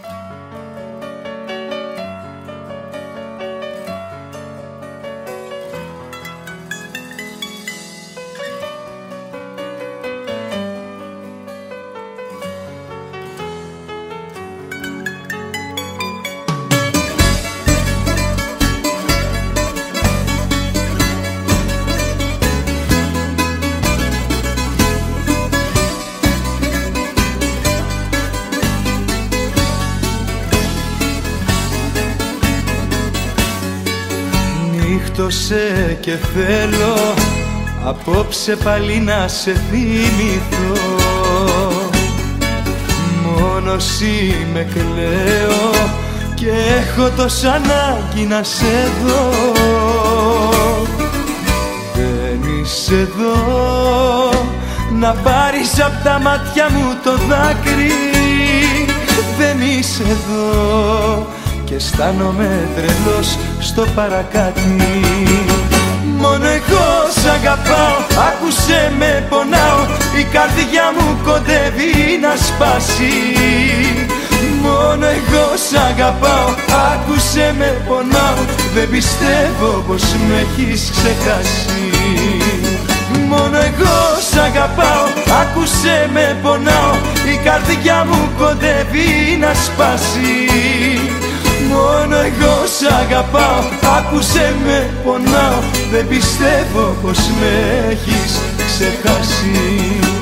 Νύχτωσε και θέλω απόψε πάλι να σε θυμηθώ. Μόνος είμαι, κλαίω και έχω τόσα ανάγκη να σε δω. Δεν είσαι εδώ να πάρεις απ' τα μάτια μου το δάκρυ. Δεν είσαι εδώ και αισθάνομαι τρελός στο παρακάτι. Μόνο εγώ σ' αγαπάω, άκουσέ με, πονάω, η καρδιά μου κοντεύει να σπάσει. Μόνο εγώ σ' αγαπάω, άκουσέ με, πονάω, δεν πιστεύω πως με έχεις ξεχάσει. Μόνο εγώ σ' αγαπάω, άκουσέ με, πονάω, η καρδιά μου κοντεύει να σπάσει. Μόνο εγώ σ' αγαπάω, άκουσέ με, πονάω, δεν πιστεύω πως με έχεις ξεχάσει.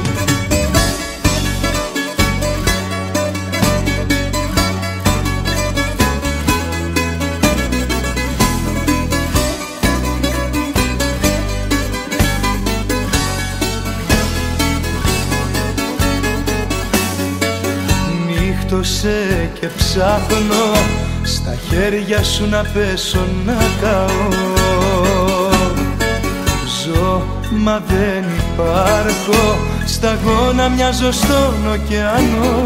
Νύχτωσε και ψάχνω στα χέρια σου να πέσω να καώ. Ζω μα δεν υπάρχω, σταγόνα μοιάζω στον ωκεανό.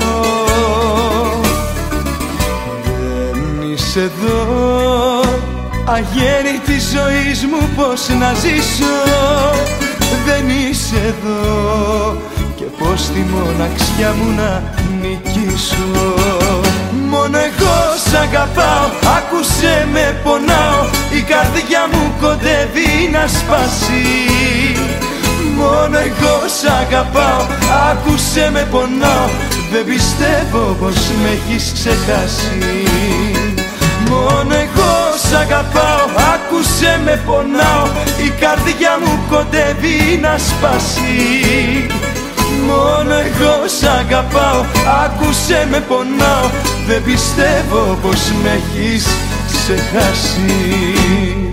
Δεν είσαι εδώ, αγέρι της ζωής μου πως να ζήσω. Δεν είσαι εδώ και πως τη μοναξιά μου να νικήσω. Μόνο εγώ σ' αγαπάω, άκουσέ με, πονάω, η καρδιά μου κοντεύει να σπάσει. Μόνο εγώ σ' αγαπάω, άκουσέ με, πονάω, δεν πιστεύω πως με έχεις ξεχάσει. Μόνο εγώ σ' αγαπάω, άκουσέ με, πονάω, η καρδιά μου κοντεύει να σπάσει. Μόνο εγώ σ' αγαπάω, άκουσέ με, πονάω, δεν πιστεύω πως με έχεις ξεχάσει.